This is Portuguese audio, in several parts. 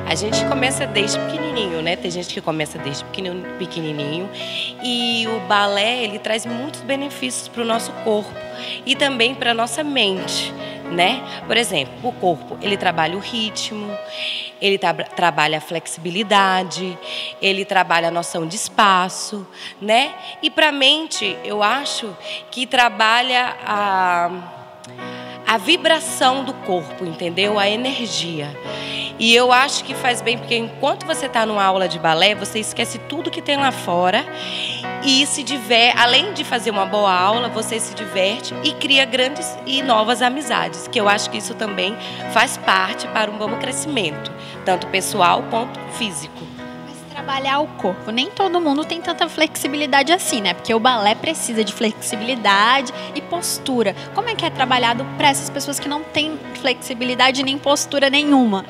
A gente começa desde pequenininho, né? Tem gente que começa desde pequenininho. E o balé, ele traz muitos benefícios para o nosso corpo e também para a nossa mente, né? Por exemplo, o corpo, ele trabalha o ritmo, ele trabalha a flexibilidade, ele trabalha a noção de espaço, né? E para a mente, eu acho que trabalha a vibração do corpo, entendeu? A energia. E eu acho que faz bem, porque enquanto você está numa aula de balé, você esquece tudo que tem lá fora e se diverte. Além de fazer uma boa aula, você se diverte e cria grandes e novas amizades, que eu acho que isso também faz parte para um bom crescimento, tanto pessoal quanto físico. Trabalhar o corpo. Nem todo mundo tem tanta flexibilidade assim, né? Porque o balé precisa de flexibilidade e postura. Como é que é trabalhado para essas pessoas que não têm flexibilidade nem postura nenhuma?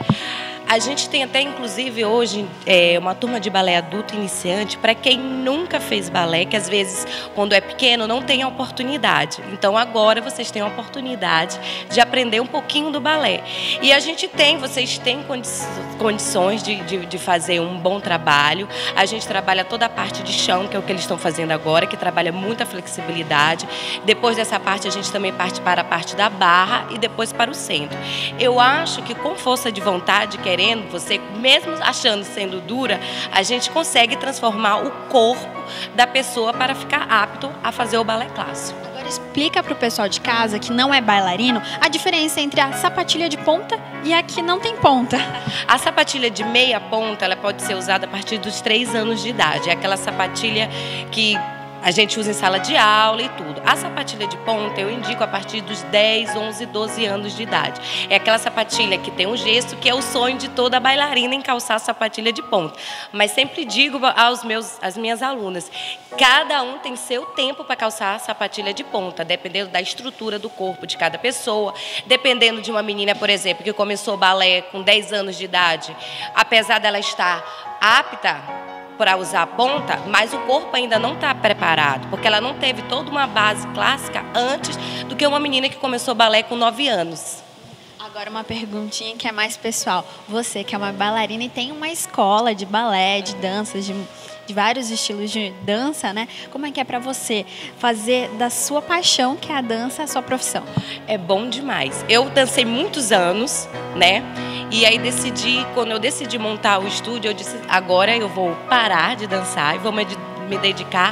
A gente tem até, inclusive, hoje, uma turma de balé adulto iniciante para quem nunca fez balé, que às vezes, quando é pequeno, não tem a oportunidade. Então, agora vocês têm a oportunidade de aprender um pouquinho do balé. E a gente vocês têm condições de fazer um bom trabalho. A gente trabalha toda a parte de chão, que é o que eles estão fazendo agora, que trabalha muita flexibilidade. Depois dessa parte, a gente também parte para a parte da barra e depois para o centro. Eu acho que com força de vontade, você, mesmo achando sendo dura, a gente consegue transformar o corpo da pessoa para ficar apto a fazer o balé clássico. Agora explica para o pessoal de casa que não é bailarino a diferença entre a sapatilha de ponta e a que não tem ponta. A sapatilha de meia ponta, ela pode ser usada a partir dos 3 anos de idade. É aquela sapatilha que a gente usa em sala de aula e tudo. A sapatilha de ponta eu indico a partir dos 10, 11, 12 anos de idade. É aquela sapatilha que tem um gesto, que é o sonho de toda bailarina em calçar a sapatilha de ponta. Mas sempre digo às minhas alunas, cada um tem seu tempo para calçar a sapatilha de ponta, dependendo da estrutura do corpo de cada pessoa, dependendo de uma menina, por exemplo, que começou balé com 10 anos de idade, apesar dela estar apta para usar a ponta, mas o corpo ainda não está preparado, porque ela não teve toda uma base clássica antes do que uma menina que começou balé com 9 anos. Agora uma perguntinha que é mais pessoal. Você que é uma bailarina e tem uma escola de balé, de danças, de vários estilos de dança, né? Como é que é para você fazer da sua paixão, que é a dança, a sua profissão? É bom demais. Eu dancei muitos anos, né? E aí quando eu decidi montar o estúdio, eu disse, agora eu vou parar de dançar e vou me dedicar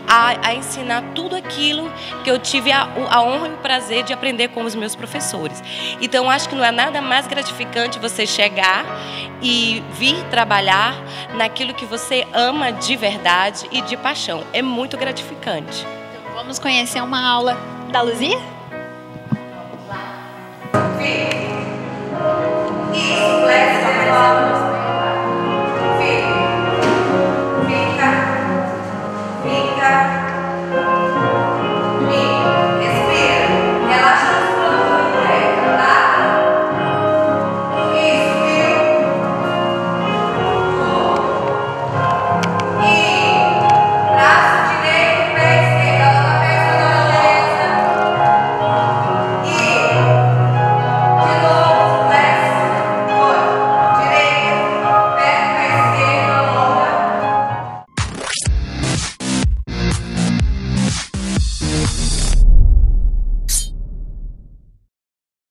a ensinar tudo aquilo que eu tive a honra e o prazer de aprender com os meus professores. Então, acho que não é nada mais gratificante você chegar e vir trabalhar naquilo que você ama de verdade e de paixão. É muito gratificante. Então, vamos conhecer uma aula da Luzia? Vamos lá.